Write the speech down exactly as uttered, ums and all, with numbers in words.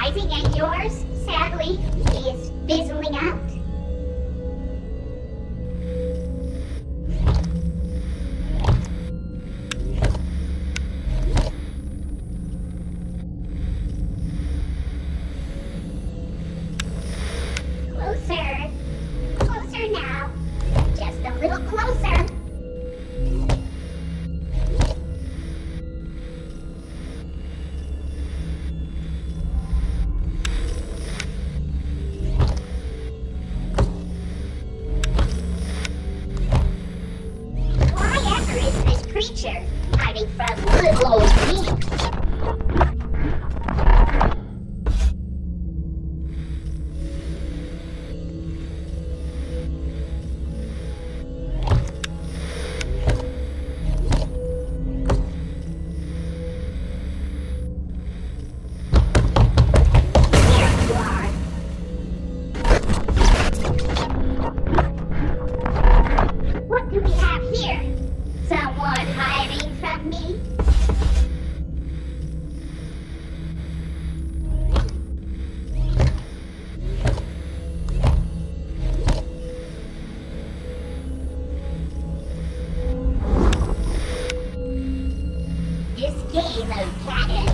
rising and yours, sadly, is fizzling out. Closer. Closer now. Just a little closer. Why ever is this creature hiding from little old me? What do we have here? Someone hiding from me? This game of cat and